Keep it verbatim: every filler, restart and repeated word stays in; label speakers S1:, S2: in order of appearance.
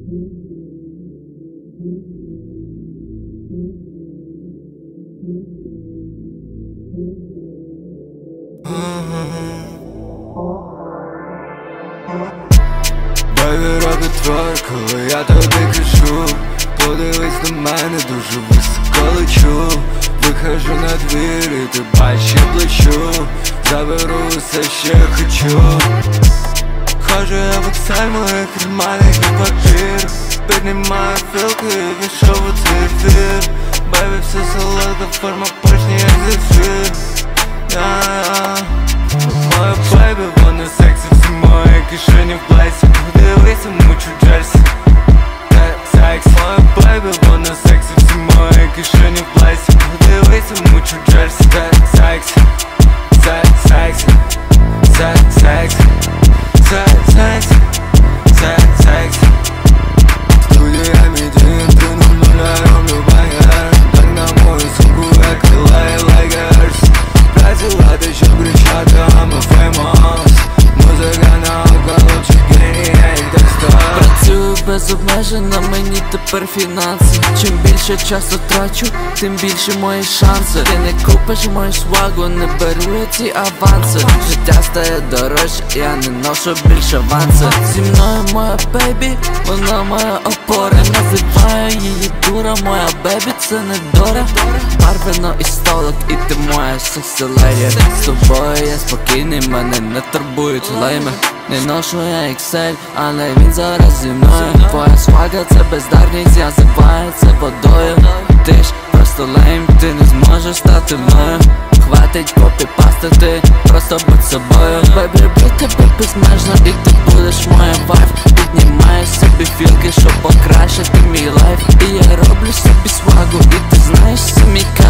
S1: Бейбі, роби тверк, коли я тобі кажу. Подивись на мене, дуже високо лечу. Вихожу на двір і ти бачиш плечу. Заберу все, що я хочу. Ходжу я в Excel моїх карманах і папір. Піднімаю філки і війшов у цей ефір. Бейбі, все солодка, форма поршня, як зефір. Yeah. Моя бейбі, вона сексі, всі мої кишені в плесі. Подивися, мучу джерсі. Секс, моя бейбі, вона сексі, всі мої кишені в плесі. Подивися, мучу джерсі. Секс, секс, секс, секс, секс, секс, секс, секс, секс. Студія мідін, три нуль нуль, я роблю бангер. Так на мою сумку, як лей лейгерс. Працювати, щоб кричати, I'm a famous. Музика на околочі, геній, як Декстер.
S2: Працюю безобмежено, мені тепер фінанси. Чим більше часу трачу, тим більше мої шанси. Ти не купиш мою свагу, не беру я ці аванси. Життя стає дорожче, я не ношу більше аванси. Зі мною моя бейбі, вона моя опора. Називаю її дура, моя бейбі це не дора. Парвино і столик, і ти моя сексі леді. З тобою я спокійний, мене не турбують лейми. Не ношу я Excel, але він зараз зі мною. Твоя свага це бездарність, я забиваю це водою. Ти ж просто лейм, ти не зможеш стати мною. Хватить копіпасти, ти просто будь собою. Бейбі, люблю тебе безмежно, і ти будеш моя вайф. Піднімаю собі філки, щоб покращити мій лайф. І я роблю собі свагу, і ти знаєш, це мій кайф.